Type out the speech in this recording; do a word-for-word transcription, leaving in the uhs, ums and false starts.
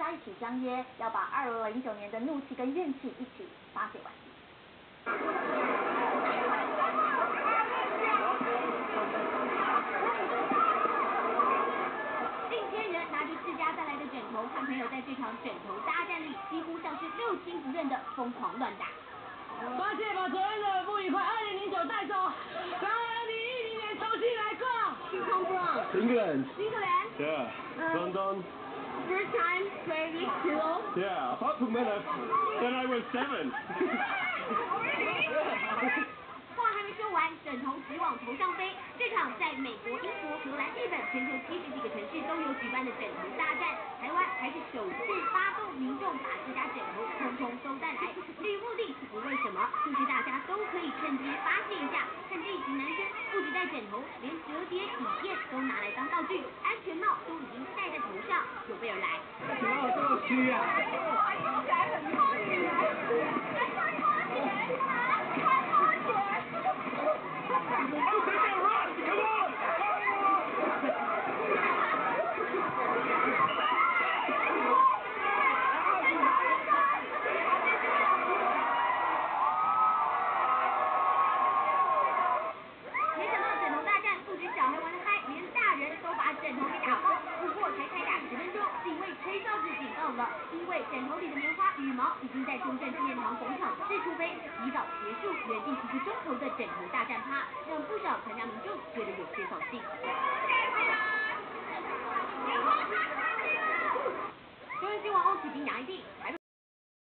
家一起相约，要把二零一九年的怒气跟怨气一起发泄完毕。近千人拿着世家带来的枕头，和朋友在这场枕头大战里，几乎像是六亲不认的疯狂乱打。 发泄把昨天的不愉快二零零九带走，让二零一零年重新来过。You come from England. England? Yeah. Uh, London. First time playing pillow? Yeah. Apart from when I, when I was seven. 话还没说完，枕头直往头上飞。这场在美国、英国、荷兰、日本全球七十几个城市都有举办的枕头大战，台湾还是首次发动民众把自家枕头通通都带来。至于目的不为什么，就是大家都可以趁机发泄一下。看这一群男生不止带枕头，连折叠椅垫都拿来当道具，安全帽都已经戴在头上，有备而来。 怎么这么虚啊？ 用起来很方便啊！还快花钱啊！快花钱！ 没想到枕头大战不止小孩玩得嗨，连大人都把枕头给打爆。不过才开打十分钟，警卫吹哨子警告了，因为枕头里的棉花羽毛已经在中正纪念堂广场四处飞，提早结束原定几个钟头的枕头大战趴，让不少参加民众觉得有些扫兴。新闻新闻欧启平、杨一定。